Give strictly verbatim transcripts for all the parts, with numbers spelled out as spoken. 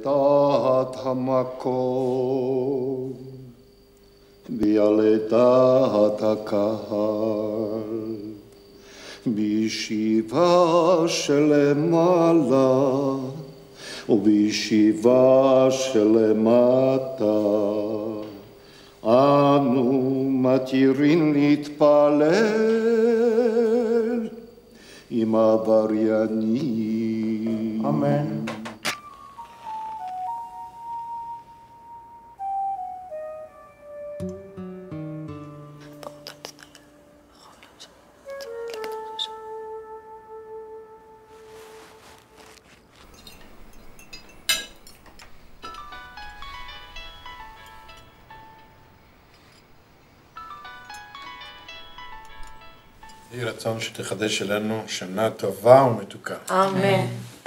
דעת המקום ועל דעת הקהל בישיבה שלמעלה ובישיבה שלמטה אנו מתירים להתפלל עם העבריינים. אמן. יהי רצון שתחדש אלינו שנה טובה ומתוקה. אמן.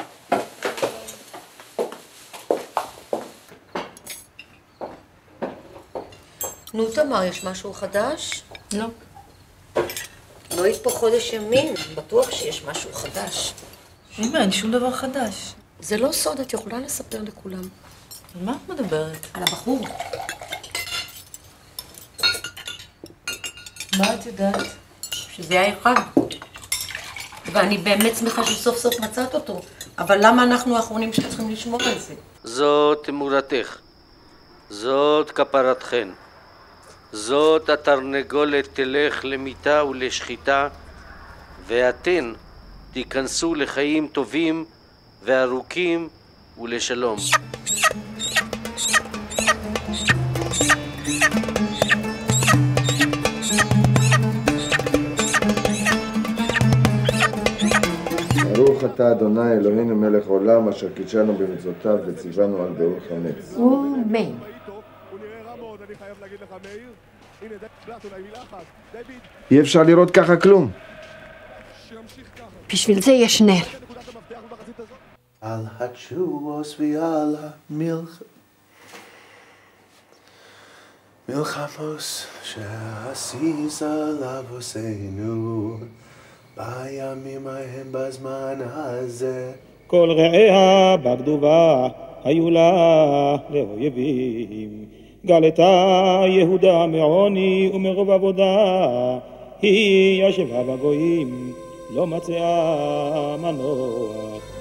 נו תמר, יש משהו חדש? לא. לא היית פה חודש ימים, בטוח שיש משהו חדש. אמא, אין שום דבר חדש. זה לא סוד, את יכולה לספר לכולם. על מה את מדברת? על הבחור. מה את יודעת? שזה היה אחד. ואני באמת שמחה שסוף סוף מצאת אותו. אבל למה אנחנו האחרונים שצריכים לשמור על זה? זאת אמורתך, זאת כפרתכן, זאת התרנגולת תלך למיתה ולשחיטה, ואתן תיכנסו לחיים טובים וארוכים ולשלום. ברוך אתה אדוני אלוהינו מלך עולם אשר קידשנו במצוותיו וציוונו על ביאור חמץ. אמן. אי אפשר לראות ככה כלום. בשביל זה יש נר. על התשובות ועל המלח... מלחמות שעשית לאבותינו בימים ההם בזמן הזה. כל רעיה בגדובה היו לה לאויבים. גלתה יהודה מעוני ומרוב עבודה, היא ישבה בגויים לא מצאה מנוח.